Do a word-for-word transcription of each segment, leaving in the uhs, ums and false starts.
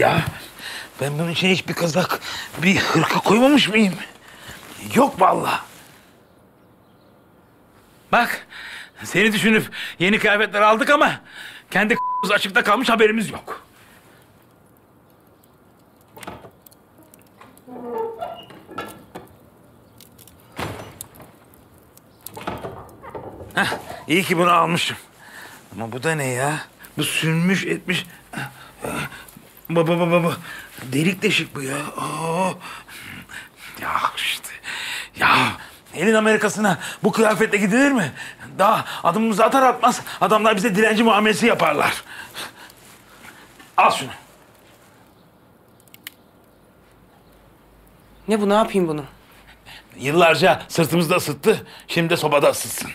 ya? Ben bunun içine hiçbir kazak, bir hırka koymamış mıyım? Yok vallahi. Bak, seni düşünüp yeni kıyafetler aldık ama kendi k***'ımız açıkta kalmış, haberimiz yok. Heh, iyi ki bunu almışım. Ama bu da ne ya? Bu sünmüş etmiş. Baba baba baba. Delik deşik bu ya. Aa. Ya işte. Ya elin Amerika'sına bu kıyafetle gidilir mi? Daha adımımızı atar atmaz adamlar bize dilenci muamelesi yaparlar. Al şunu. Ne bu, ne yapayım bunu? Yıllarca sırtımızda ısıttı. Şimdi de sobada ısıtsın.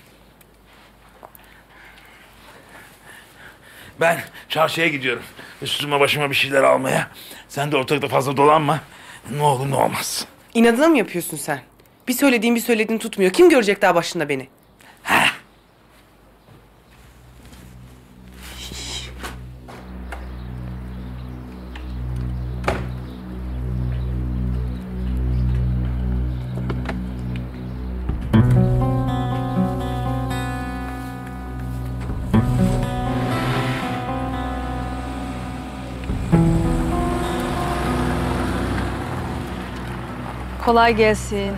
Ben çarşıya gidiyorum. Üstüme başıma bir şeyler almaya. Sen de ortalıkta fazla dolanma. Ne olur ne olmaz. İnadına mı yapıyorsun sen? Bir söylediğin bir söylediğin tutmuyor. Kim görecek daha başında beni? Heh. Kolay gelsin.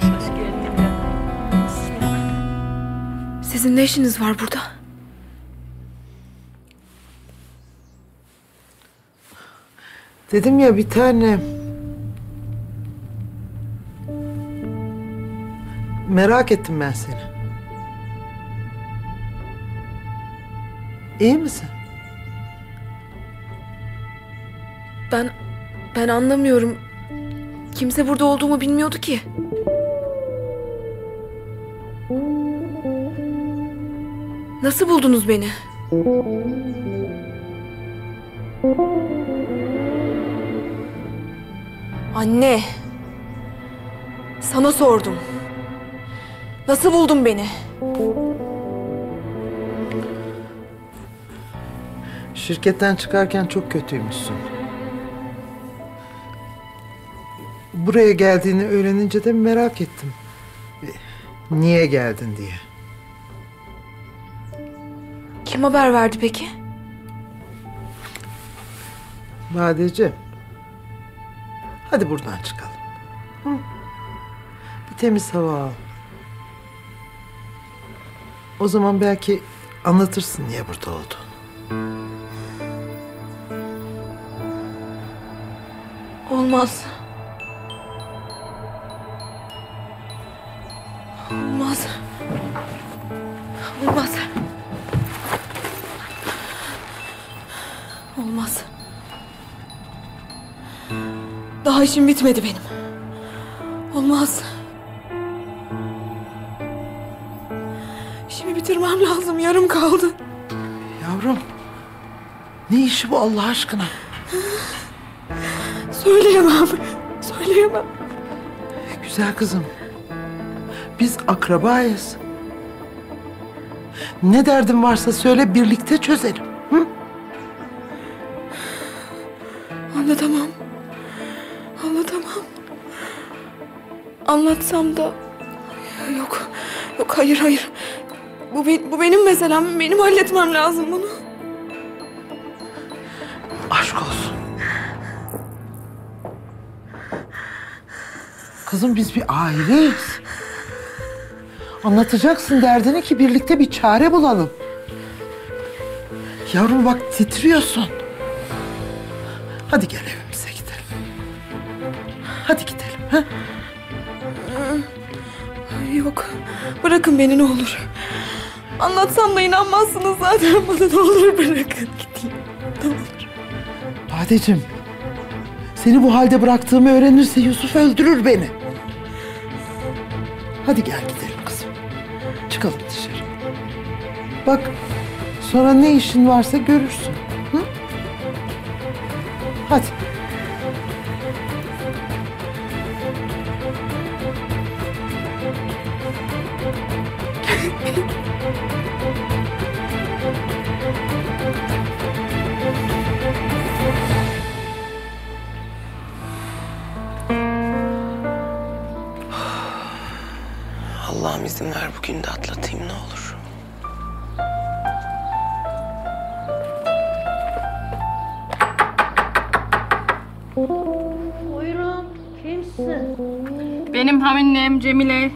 Sizin ne işiniz var burada? Dedim ya bir tane. Merak ettim ben seni. İyi misin? Ben... Ben anlamıyorum. Kimse burada olduğumu bilmiyordu ki. Nasıl buldunuz beni? Anne. Sana sordum. Nasıl buldun beni? Şirketten çıkarken çok kötüymüşsün. Buraya geldiğini öğrenince de merak ettim. Niye geldin diye. Kim haber verdi peki? Badeciğim. Hadi buradan çıkalım. Hı? Bir temiz hava al. O zaman belki anlatırsın niye burada olduğunu. Olmaz. Olmaz. Olmaz. Olmaz. Daha işim bitmedi benim. Olmaz. İşimi bitirmem lazım. Yarım kaldı. Yavrum. Ne işi bu Allah aşkına? Söyleyemem. Söyleyemem. Güzel kızım. Biz akrabayız. Ne derdin varsa söyle, birlikte çözelim. Hı? Anlatamam. Anlatamam. Anlatsam da... Yok. Yok, hayır, hayır. Bu, be bu benim meselem. Benim halletmem lazım bunu. Aşk olsun. Kızım biz bir aileyiz. Anlatacaksın derdini ki birlikte bir çare bulalım. Yavrum bak titriyorsun. Hadi gel evimize gidelim. Hadi gidelim. Ha? Yok. Bırakın beni ne olur. Anlatsam da inanmazsınız zaten bana. Ne olur bırakın gideyim. Ne olur. Badeciğim. Seni bu halde bıraktığımı öğrenirse Yusuf öldürür beni. Hadi gel gidelim kızım. Çıkalım dışarı. Bak sonra ne işin varsa görürsün. Hı? Hadi. Allah'ım izin ver bugün de atlatayım ne olur. Buyurun, kimsin? Benim haminem Cemile.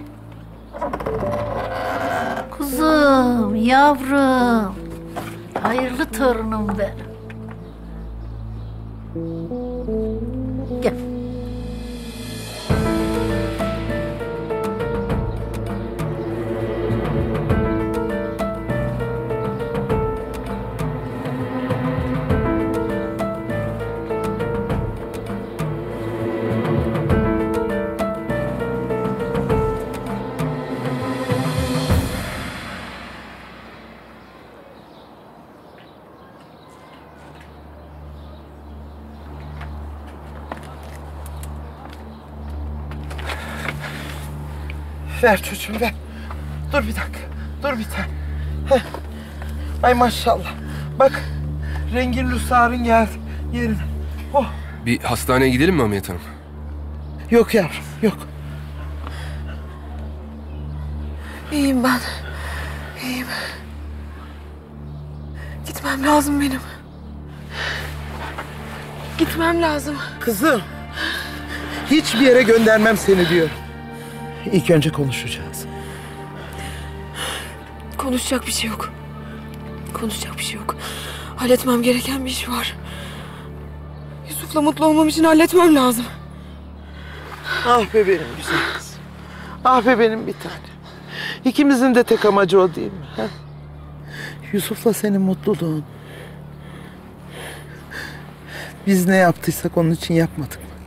Kuzum, yavrum. Hayırlı torunum benim. Gel. Ver çocuğum ver. Dur bir dakika. Dur bir tane. Heh. Ay maşallah. Bak rengin rüsarın geldi yerine. Oh. Bir hastaneye gidelim mi Hamiyet Hanım? Yok yavrum yok. İyiyim ben. İyiyim. Gitmem lazım benim. Gitmem lazım. Kızım. Hiçbir yere göndermem seni diyor. İlk önce konuşacağız. Konuşacak bir şey yok. Konuşacak bir şey yok. Halletmem gereken bir iş var. Yusuf'la mutlu olmam için halletmem lazım. Ah be benim güzel kızım. Ah be benim bir tane. İkimizin de tek amacı o değil mi? Ha? Yusuf'la senin mutluluğun. Biz ne yaptıysak onun için yapmadık mı?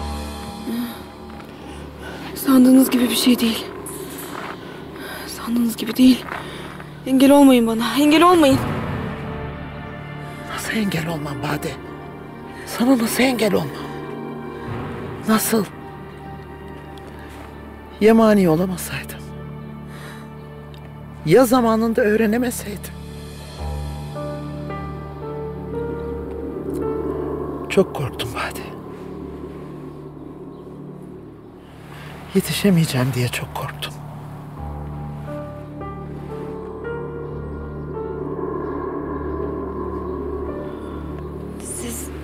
Sandığınız gibi bir şey değil. Sandığınız gibi değil. Engel olmayın bana. Engel olmayın. Nasıl engel olmam Bade? Sana nasıl engel olmam? Nasıl? Ya mani olamasaydım? Ya zamanında öğrenemeseydim? Çok korktum Bade. Yetişemeyeceğim diye çok korktum. Siz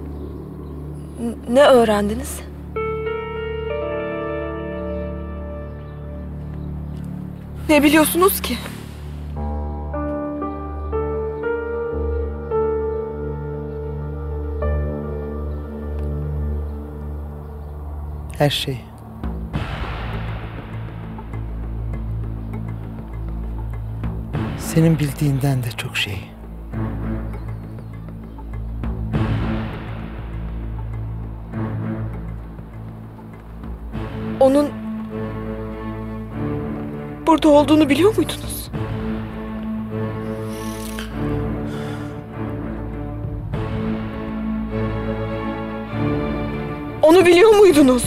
n- ne öğrendiniz? Ne biliyorsunuz ki? Her şeyi. Senin bildiğinden de çok şey. Onun burada olduğunu biliyor muydunuz? Onu biliyor muydunuz?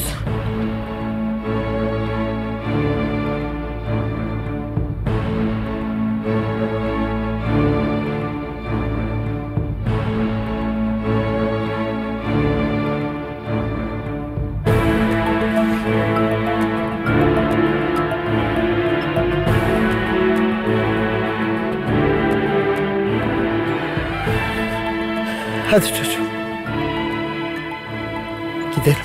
Hadi çocuğum. Gidelim.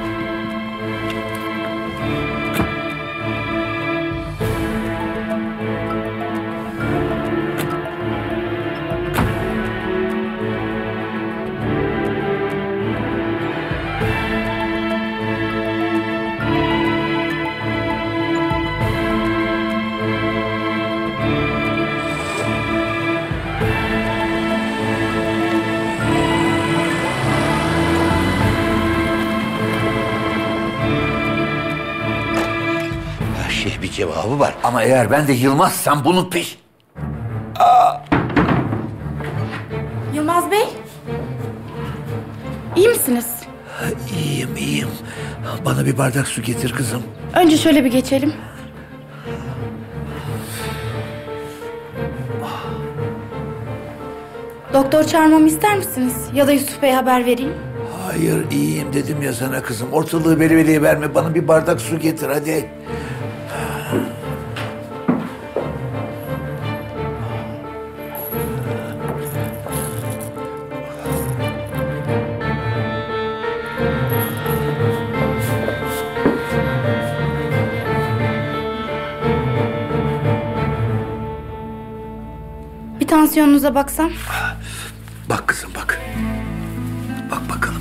Her şey bir cevabı var ama eğer ben de Yılmazsam bunun peş... Yılmaz Bey, iyi misiniz? İyiyim, iyiyim. Bana bir bardak su getir kızım. Önce şöyle bir geçelim. Doktor çağırmamı ister misiniz? Ya da Yusuf Bey'e haber vereyim. Hayır, iyiyim dedim ya sana kızım. Ortalığı velveleye verme. Bana bir bardak su getir hadi. tansiyonunuza baksam? Bak kızım bak. Bak bakalım.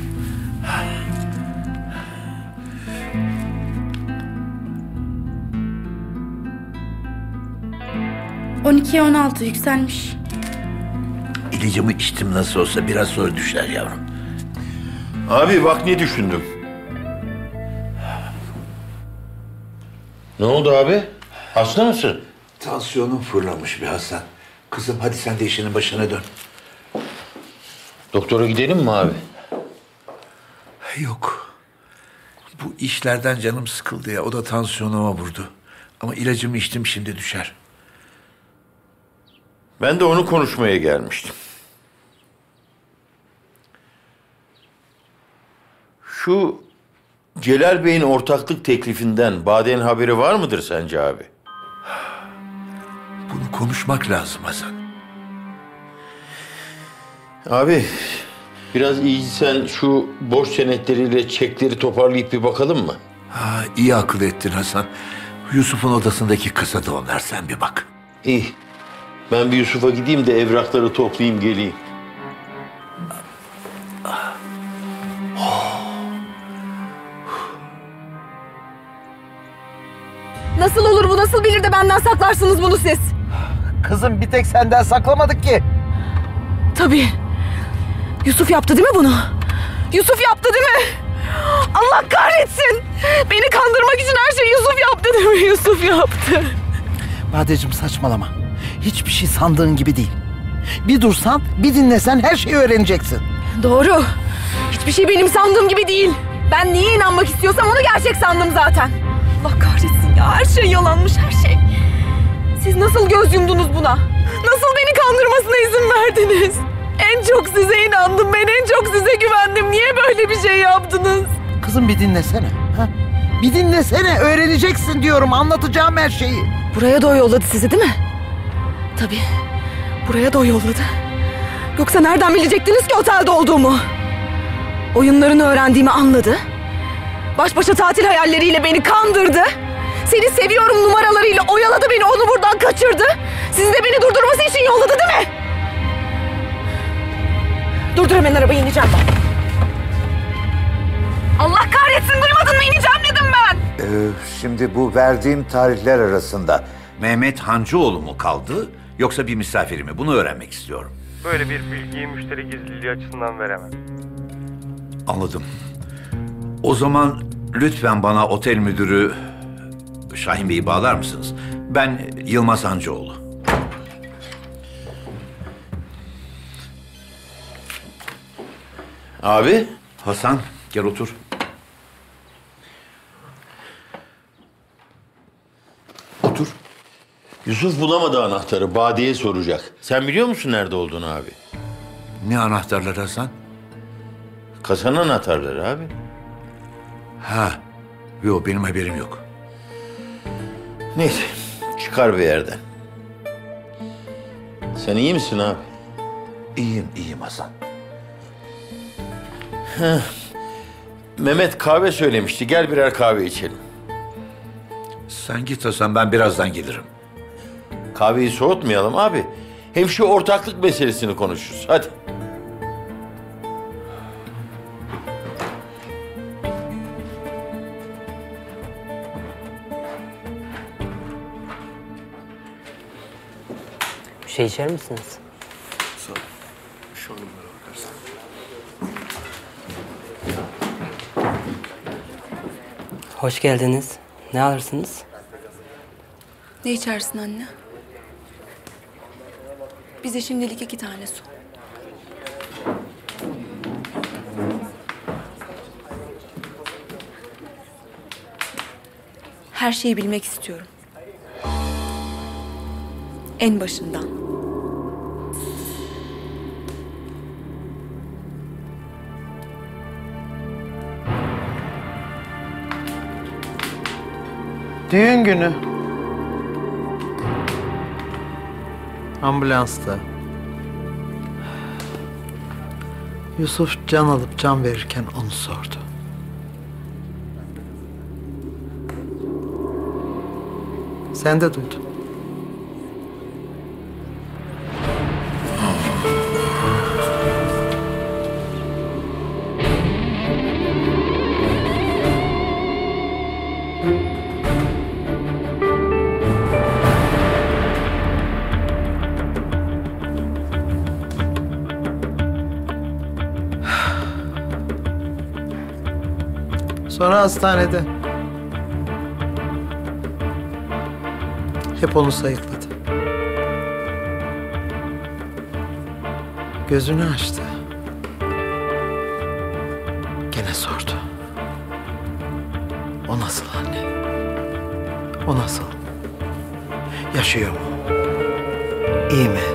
on ikiye on altı yükselmiş. İlacımı içtim nasıl olsa biraz sonra düşer yavrum. Abi bak ne düşündüm. Ne oldu abi? Hasta mısın? Tansiyonum fırlamış bir Hasan. Kızım hadi sen de işinin başına dön. Doktora gidelim mi abi? Yok. Bu işlerden canım sıkıldı ya. O da tansiyonuma vurdu. Ama ilacımı içtim şimdi düşer. Ben de onu konuşmaya gelmiştim. Şu Celal Bey'in ortaklık teklifinden Bade'nin haberi var mıdır sence abi? Bunu konuşmak lazım Hasan. Abi biraz iyiysen şu borç senetleriyle çekleri toparlayıp bir bakalım mı? Ha, iyi akıl ettin Hasan. Yusuf'un odasındaki kasada onlar, sen bir bak. İyi. Ben bir Yusuf'a gideyim de evrakları toplayayım geleyim. Nasıl olur bu? Nasıl bilir de benden saklarsınız bunu siz? Kızım bir tek senden saklamadık ki. Tabii. Yusuf yaptı değil mi bunu? Yusuf yaptı değil mi? Allah kahretsin. Beni kandırmak için her şeyi Yusuf yaptı değil mi? Yusuf yaptı. Badeciğim saçmalama. Hiçbir şey sandığın gibi değil. Bir dursan, bir dinlesen her şeyi öğreneceksin. Doğru. Hiçbir şey benim sandığım gibi değil. Ben niye inanmak istiyorsam onu gerçek sandım zaten. Allah kahretsin ya. Her şey yalanmış, her şey. Siz nasıl göz yumdunuz buna? Nasıl beni kandırmasına izin verdiniz? En çok size inandım ben, en çok size güvendim. Niye böyle bir şey yaptınız? Kızım bir dinlesene. Ha? Bir dinlesene, öğreneceksin diyorum. Anlatacağım her şeyi. Buraya da o yolladı sizi değil mi? Tabii. Buraya da o yolladı. Yoksa nereden bilecektiniz ki otelde olduğumu? Oyunlarını öğrendiğimi anladı. Baş başa tatil hayalleriyle beni kandırdı. Seni seviyorum numaralarıyla oyaladı beni, onu buradan kaçırdı. Sizi de beni durdurması için yolladı değil mi? Durdur hemen arabayı, ineceğim ben. Allah kahretsin, duymadın mı? İneceğim dedim ben. Ee, şimdi bu verdiğim tarihler arasında Mehmet Hancıoğlu mu kaldı yoksa bir misafiri mi? Bunu öğrenmek istiyorum. Böyle bir bilgiyi müşteri gizliliği açısından veremem. Anladım. O zaman lütfen bana otel müdürü Şahin Bey'i bağlar mısınız? Ben Yılmaz Hancıoğlu. Abi? Hasan gel otur. Otur. Yusuf bulamadı anahtarı. Bade'ye soracak. Sen biliyor musun nerede olduğunu abi? Ne anahtarlar Hasan? Kasanın anahtarları abi. Ha, yok benim haberim yok. Neyse, çıkar bir yerden. Sen iyi misin abi? İyiyim, iyiyim Hasan. Heh. Mehmet kahve söylemişti. Gel birer kahve içelim. Sen git Hasan, ben birazdan gelirim. Kahveyi soğutmayalım abi. Hem şu ortaklık meselesini konuşuruz. Hadi. Bir şey içer misiniz? Sağ ol. Şu anımlara bakarsan. Hoş geldiniz. Ne alırsınız? Ne içersin anne? Bize şimdilik iki tane su. Her şeyi bilmek istiyorum. En başından. Düğün günü. Ambulansta. Yusuf can alıp can verirken onu sordu. Sen de duydun. Sonra hastanede. Hep onu sayıkladı. Gözünü açtı. Gene sordu. O nasıl anne? O nasıl? Yaşıyor mu? İyi mi?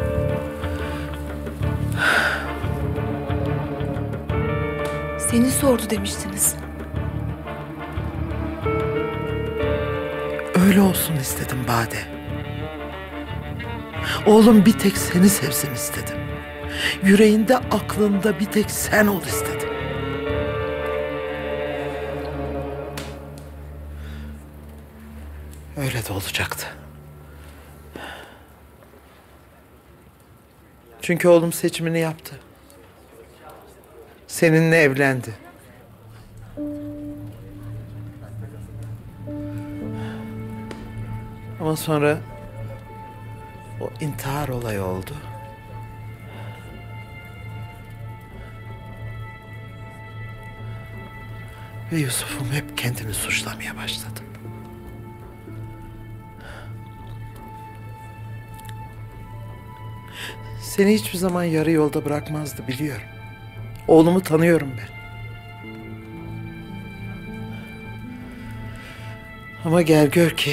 Seni sordu demiştiniz. Öyle olsun istedim Bade. Oğlum bir tek seni sevsin istedim. Yüreğinde, aklında bir tek sen ol istedim. Öyle de olacaktı. Çünkü oğlum seçimini yaptı. Seninle evlendi. Ama sonra o intihar olayı oldu. Ve Yusuf'um hep kendini suçlamaya başladı. Seni hiçbir zaman yarı yolda bırakmazdı biliyorum. Oğlumu tanıyorum ben. Ama gel gör ki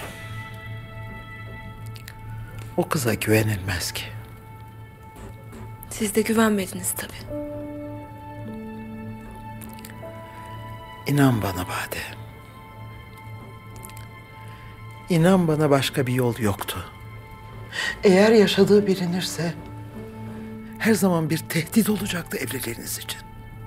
o kıza güvenilmez ki. Siz de güvenmediniz tabii. İnan bana Bade. İnan bana başka bir yol yoktu. Eğer yaşadığı bilinirse her zaman bir tehdit olacaktı evliliğiniz için.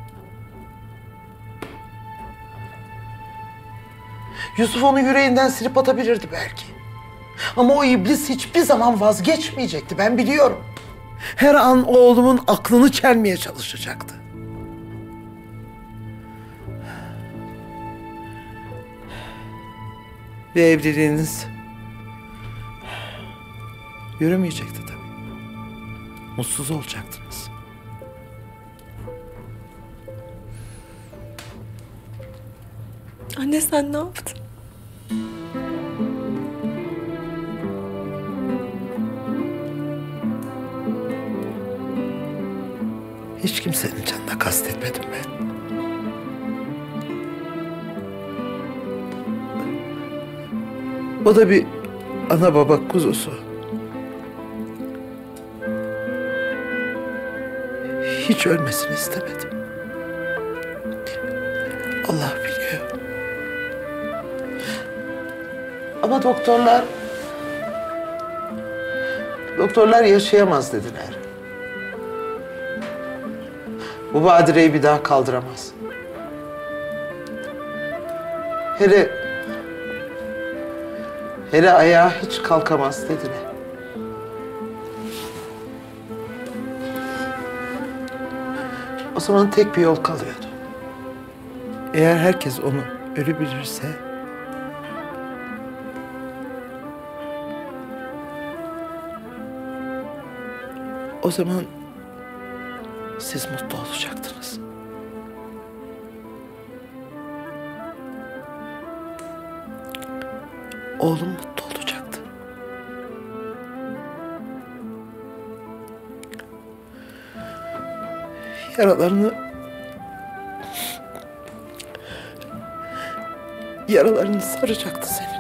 Yusuf onu yüreğinden silip atabilirdi belki. Ama o iblis hiçbir zaman vazgeçmeyecekti, ben biliyorum. Her an oğlumun aklını çelmeye çalışacaktı. Ve evliliğiniz yürümeyecekti tabii. Mutsuz olacaktınız. Anne sen ne yaptın? Hiç kimsenin canına kastetmedim ben. O da bir ana baba kuzusu. Hiç ölmesini istemedim. Allah biliyor. Ama doktorlar... Doktorlar yaşayamaz dediler. Bu badireyi bir daha kaldıramaz. Hele... Hele ayağa hiç kalkamaz dediler. O zaman tek bir yol kalıyordu. Eğer herkes onu ölü bilirse... O zaman siz mutlu olacaktınız. Oğlum mutlu olacaktı. Yaralarını... Yaralarını saracaktı seninle.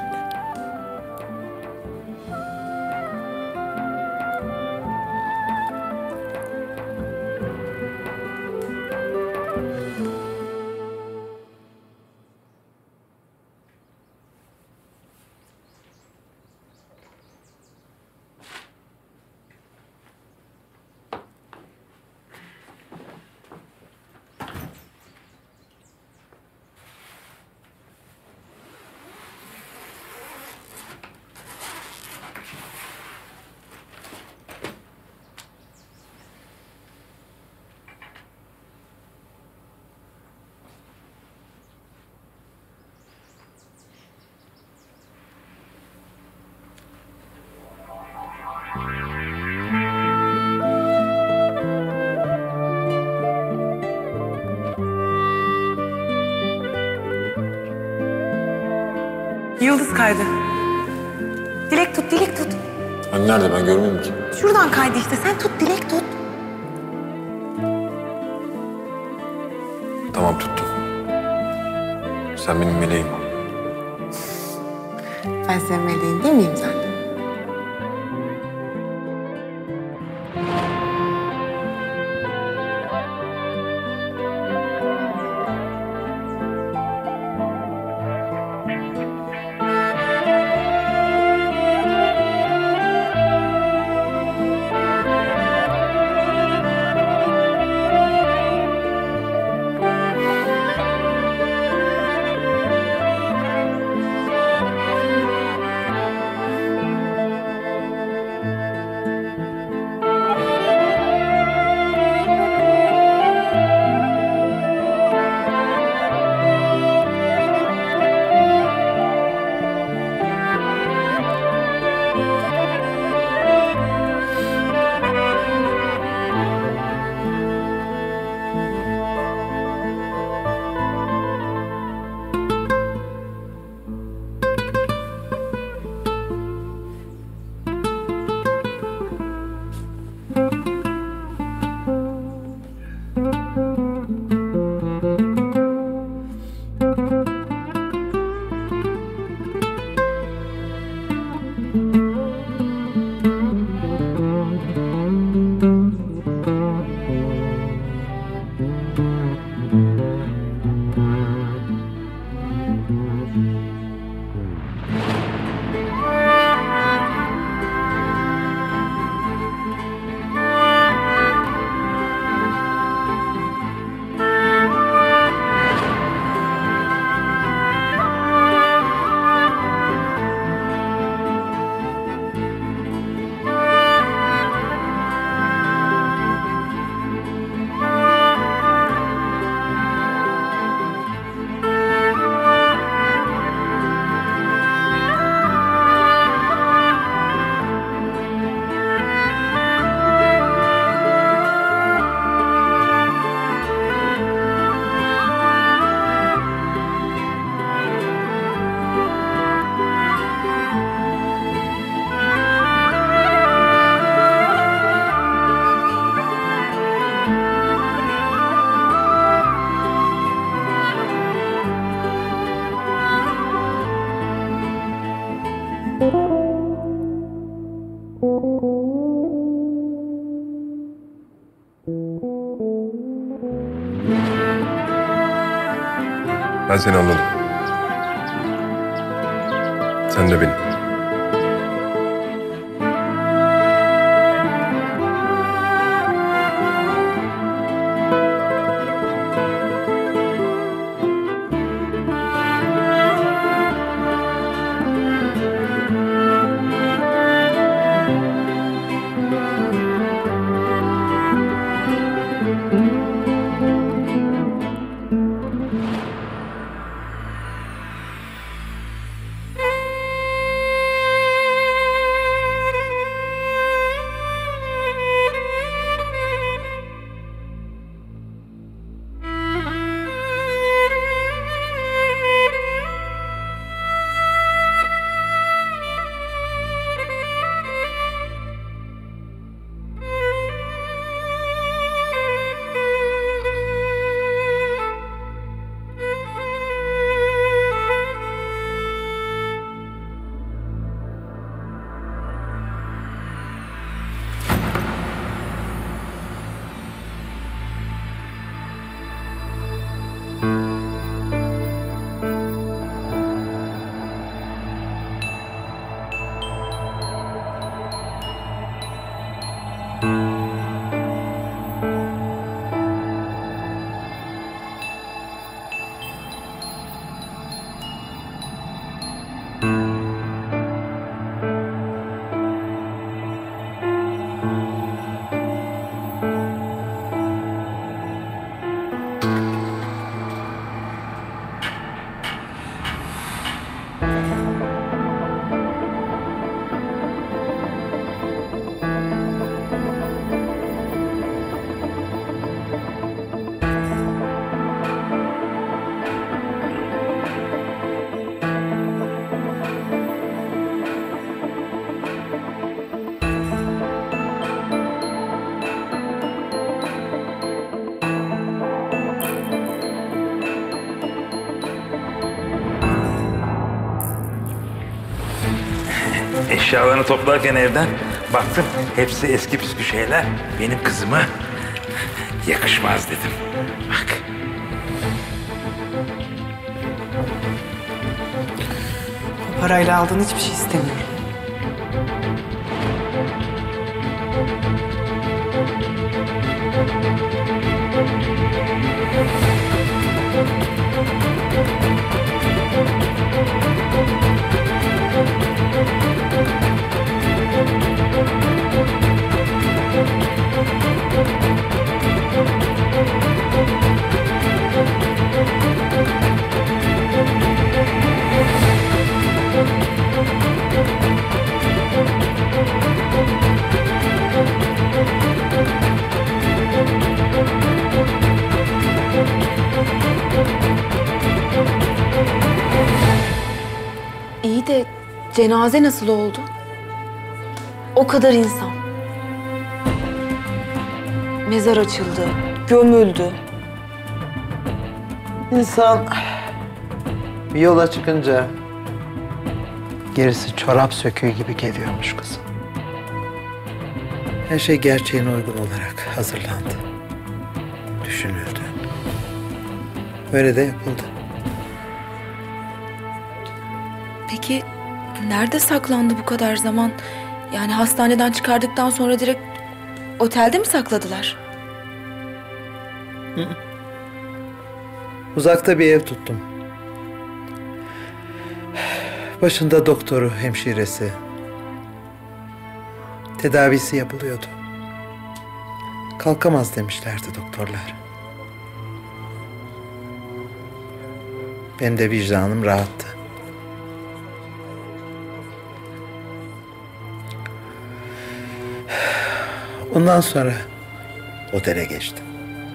Yıldız kaydı. Dilek tut, dilek tut. Hani nerede, ben görmüyorum ki. Şuradan kaydı işte. Sen tut, dilek tut. Tamam tuttum. Sen benim meleğim ol. Ben senin meleğin değil miyim zaten? Ben seni anladım. Sen de beni. eşyalarını toplarken evden baktım hepsi eski püskü şeyler. Benim kızıma yakışmaz dedim. Bak. O parayla aldığın hiçbir şey istemiyorum. İyi de cenaze nasıl oldu? O kadar insan. Mezar açıldı, gömüldü. İnsan bir yola çıkınca gerisi çorap söküğü gibi geliyormuş kızım. Her şey gerçeğine uygun olarak hazırlandı. Düşünüldü. Öyle de yapıldı. Peki nerede saklandı bu kadar zaman? Yani hastaneden çıkardıktan sonra direkt otelde mi sakladılar? Hı. Uzakta bir ev tuttum. Başında doktoru, hemşiresi. Tedavisi yapılıyordu. Kalkamaz demişlerdi doktorlar. Benim de vicdanım rahattı. Ondan sonra otele geçtim.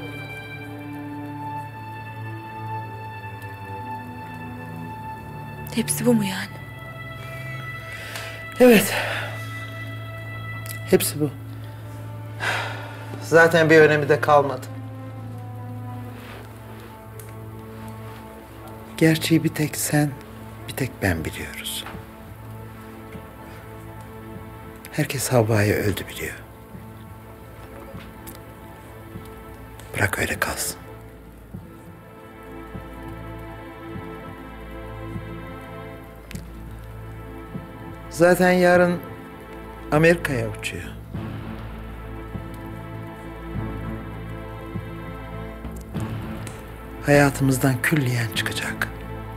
Hepsi bu mu yani? Evet. Hepsi bu. Zaten bir önemi de kalmadı. Gerçeği bir tek sen, bir tek ben biliyoruz. Herkes Havva'yı öldü biliyor. Bırak öyle kalsın. Zaten yarın Amerika'ya uçuyor. Hayatımızdan külliyen çıkacak.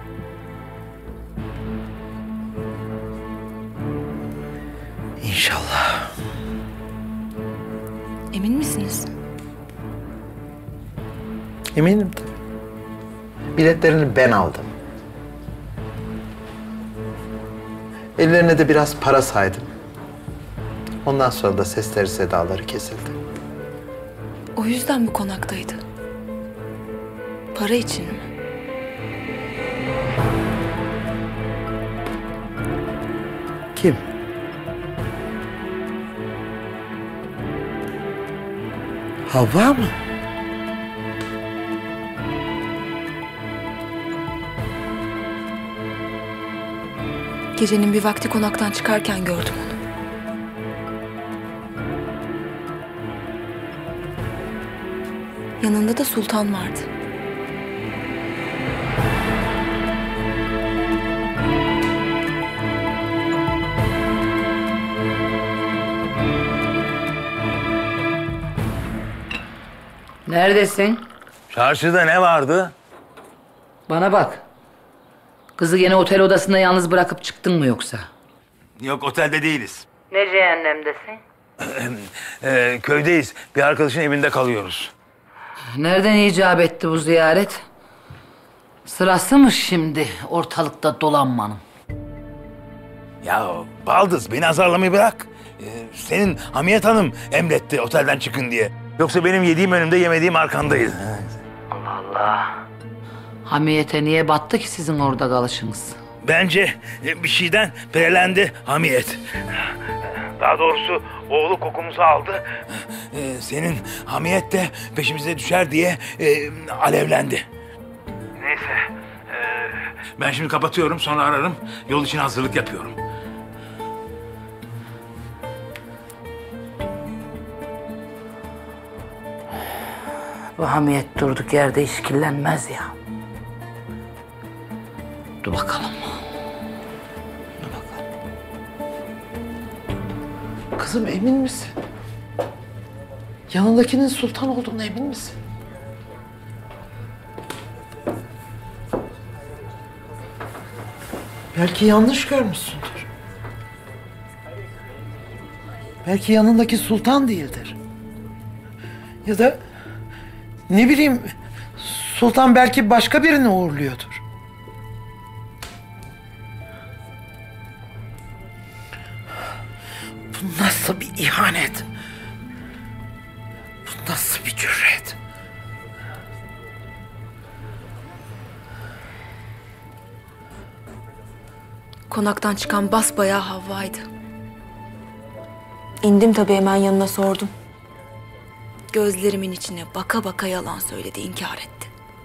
İnşallah. Emin misiniz? Eminim tabii. Biletlerini ben aldım. Ellerine de biraz para saydım. Ondan sonra da sesleri sedaları kesildi. O yüzden mi konaktaydı? Para için mi? Kim? Havva mı? Gecenin bir vakti konaktan çıkarken gördüm onu. Yanında da Sultan vardı. Neredesin? Çarşıda ne vardı? Bana bak. Kızı gene otel odasında yalnız bırakıp çıktın mı yoksa? Yok, otelde değiliz. Ne cehennemdesin? Ee, köydeyiz. Bir arkadaşın evinde kalıyoruz. Nereden icap etti bu ziyaret? Sırası mı şimdi ortalıkta dolanmanın? Ya Baldız, beni azarlamayı bırak. Ee, senin Hamiyet Hanım emretti otelden çıkın diye. Yoksa benim yediğim önümde, yemediğim arkandaydı. Allah Allah. Hamiyete niye battı ki sizin orada kalışınız? Bence bir şeyden perelendi Hamiyet. Daha doğrusu oğlu kokumuzu aldı. Ee, senin Hamiyet de peşimize düşer diye e, alevlendi. Neyse. Ee, ben şimdi kapatıyorum, sonra ararım. Yol için hazırlık yapıyorum. Bu hamiyet durduk yerde işkillenmez ya. Dur bakalım. Dur bakalım. Kızım emin misin? Yanındakinin sultan olduğuna emin misin? Belki yanlış görmüşsündür. Belki yanındaki sultan değildir. Ya da ne bileyim, sultan belki başka birini uğurluyordur. Bu nasıl bir ihanet? Bu nasıl bir cüret? Konaktan çıkan basbayağı Havva'ydı. İndim tabii, hemen yanına sordum. Gözlerimin içine baka baka yalan söyledi, inkar etti.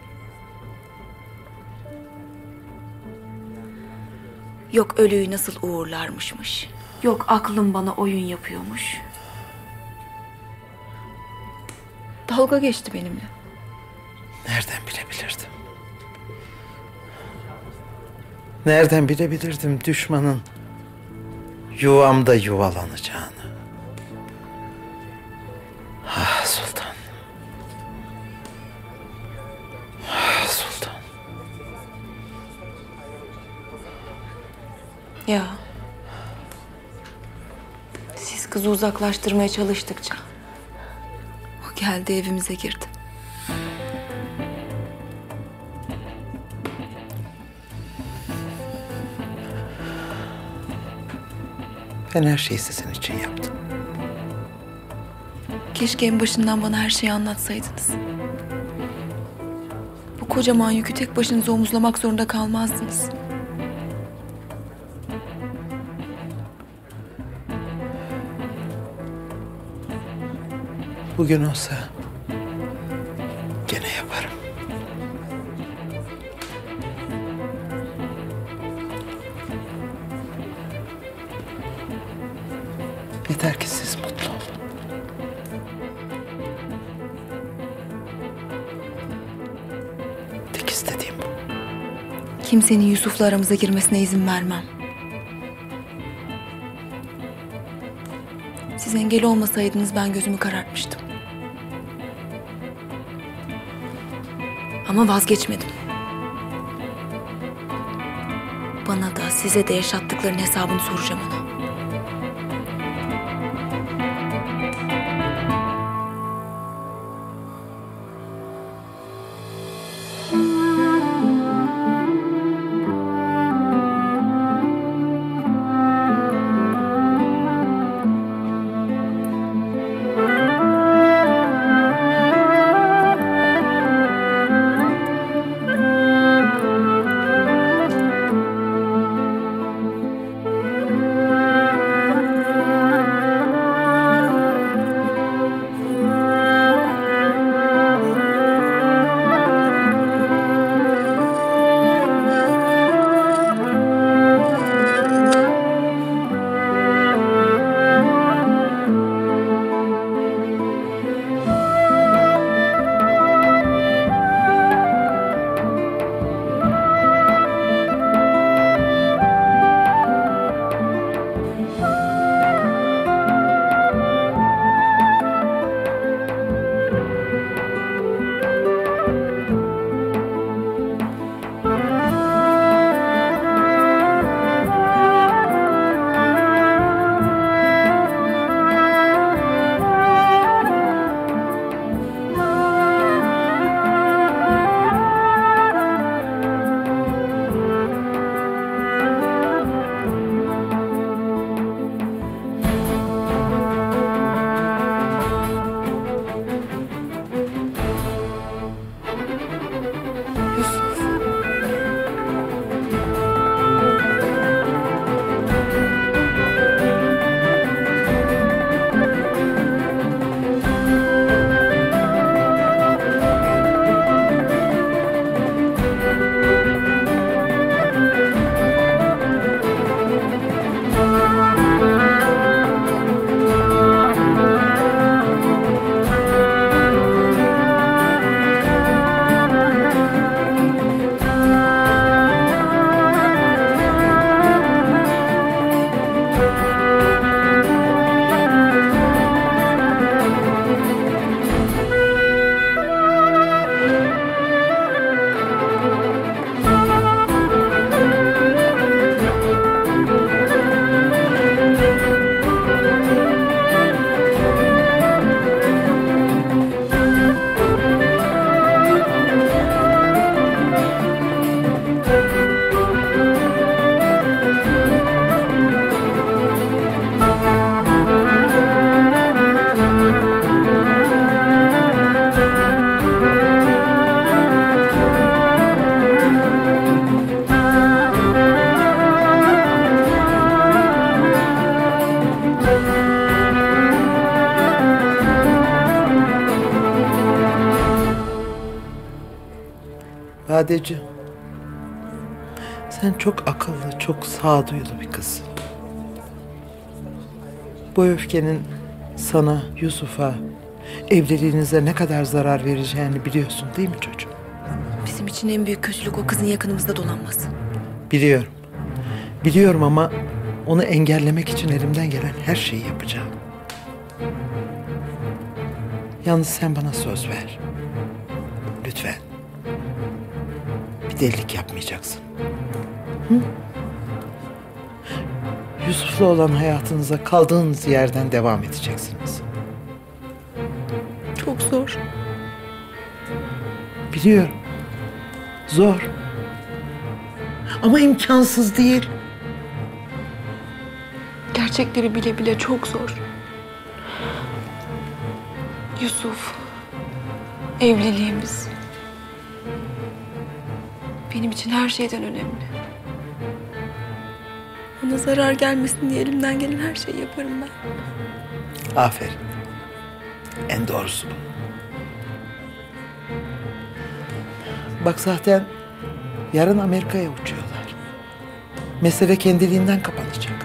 Yok ölüyü nasıl uğurlarmışmış. Yok aklım bana oyun yapıyormuş. Dalga geçti benimle. Nereden bilebilirdim? Nereden bilebilirdim düşmanın yuvamda yuvalanacağını? Ah sultan. Ah sultan. Ya. Siz kızı uzaklaştırmaya çalıştıkça o geldi evimize girdi. Ben her şeyi sizin için yaptım. Keşke en başından bana her şeyi anlatsaydınız. Bu kocaman yükü tek başınıza omuzlamak zorunda kalmazdınız. Bugün olsa gene yaparım. Yeter ki siz mutlu olun. Tek istediğim bu. Kimsenin Yusuf'la aramıza girmesine izin vermem. Siz engel olmasaydınız ben gözümü karartmıştım. Ama vazgeçmedim. Bana da size de yaşattıklarının hesabını soracağım ona. Sadece sen çok akıllı, çok sağduyulu bir kızsın. Bu öfkenin sana, Yusuf'a, evliliğinize ne kadar zarar vereceğini biliyorsun değil mi çocuğum? Bizim için en büyük kötülük o kızın yakınımızda dolanması. Biliyorum. Biliyorum ama onu engellemek için elimden gelen her şeyi yapacağım. Yalnız sen bana söz ver. Lütfen. Bir delilik yapmayacaksın. Hı? Yusuf'la olan hayatınıza kaldığınız yerden devam edeceksiniz. Çok zor. Biliyorum. Zor. Ama imkansız değil. Gerçekleri bile bile çok zor. Yusuf, evliliğimiz benim için her şeyden önemli. Ona zarar gelmesin diye elimden gelen her şeyi yaparım ben. Aferin. En doğrusu bu. Bak zaten yarın Amerika'ya uçuyorlar. Mesele kendiliğinden kapanacak.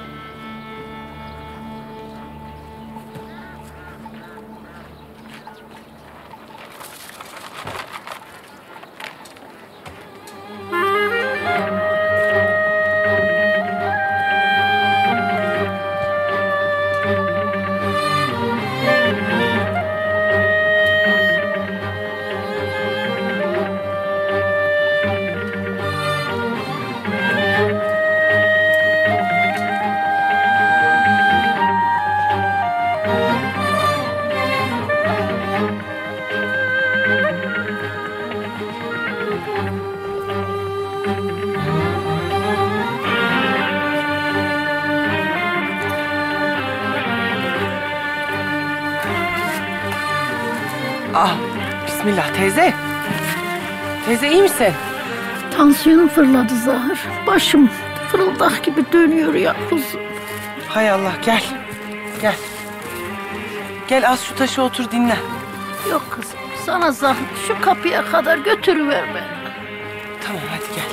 Ah, bismillah teyze. Teyze iyi misin? Tansiyonum fırladı Zahır. Başım fırıldak gibi dönüyor ya kuzum. Hay Allah gel. Gel. Gel az şu taşı otur dinle. Yok kızım, sana zahmet şu kapıya kadar götürüver beni. Tamam hadi gel.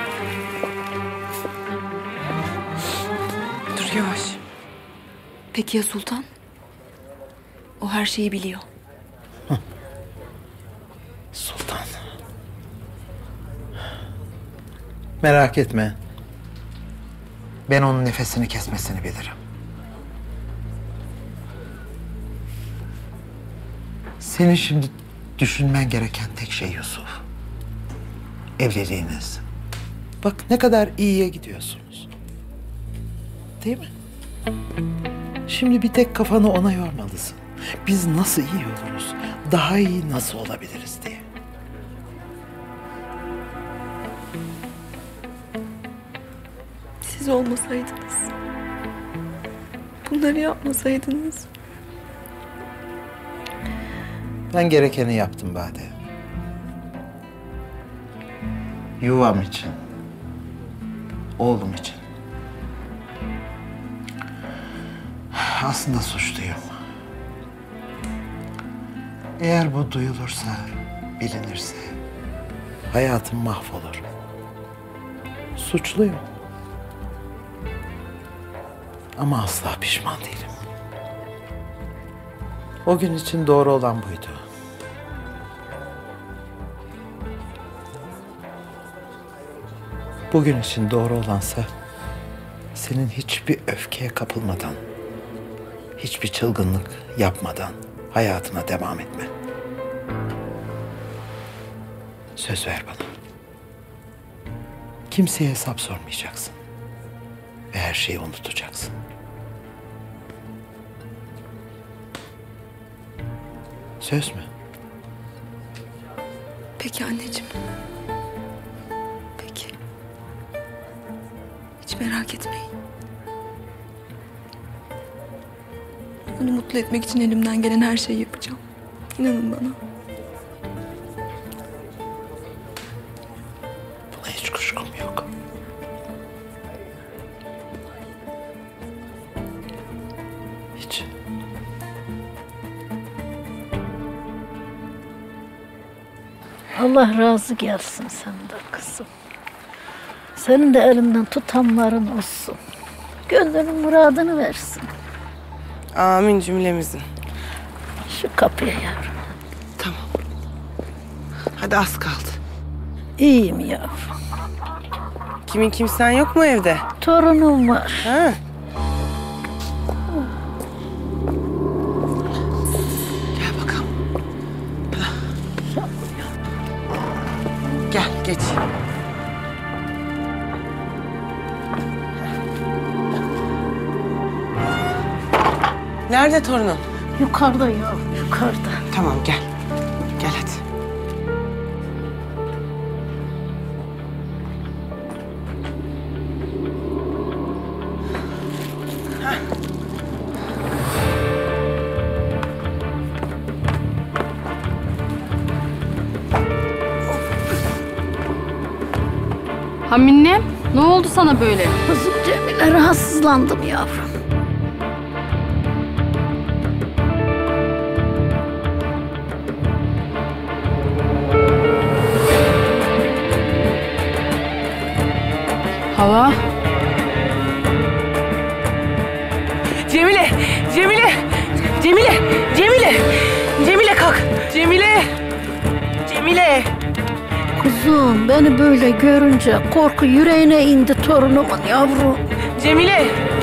Dur yavaş. Peki ya Sultan? O her şeyi biliyor. Sultan. Merak etme. Ben onun nefesini kesmesini bilirim. Senin şimdi düşünmen gereken tek şey Yusuf. Evliliğiniz. Bak ne kadar iyiye gidiyorsunuz. Değil mi? Şimdi bir tek kafanı ona yormalısın. Biz nasıl iyi oluruz? Daha iyi nasıl olabiliriz diye. Siz olmasaydınız, bunları yapmasaydınız. Ben gerekeni yaptım Bade. Yuvam için. Oğlum için. Aslında suçluyum. Eğer bu duyulursa, bilinirse hayatım mahvolur. Suçluyum. Ama asla pişman değilim. O gün için doğru olan buydu. Bugün için doğru olansa senin hiçbir öfkeye kapılmadan, hiçbir çılgınlık yapmadan hayatına devam etmen. Söz ver bana. Kimseye hesap sormayacaksın. Ve her şeyi unutacaksın. Söz mü? Peki anneciğim. Peki. Hiç merak etmeyin. Onu mutlu etmek için elimden gelen her şeyi yapacağım. İnanın bana. Buna hiç kuşkum yok. Hiç. Allah razı gelsin senden kızım. Senin de elinden tutanların olsun. Gönlünün muradını versin. Amin cümlemizin. Şu kapıya yavrum. Tamam. Hadi az kaldı. İyiyim yavrum. Kimin kimsen yok mu evde? Torunum var. Ha? Gel bakalım. Gel geç. Nerede torunun? Yukarıda yavrum, yukarıda. Tamam gel. Gel hadi. Haminem, ne oldu sana böyle? Kızım Cemile, rahatsızlandım yavrum. Hala? Cemile! Cemile! Cemile! Cemile! Cemile kalk! Cemile! Cemile! Kuzum, beni böyle görünce korku yüreğine indi torunumun yavrum. Cemile!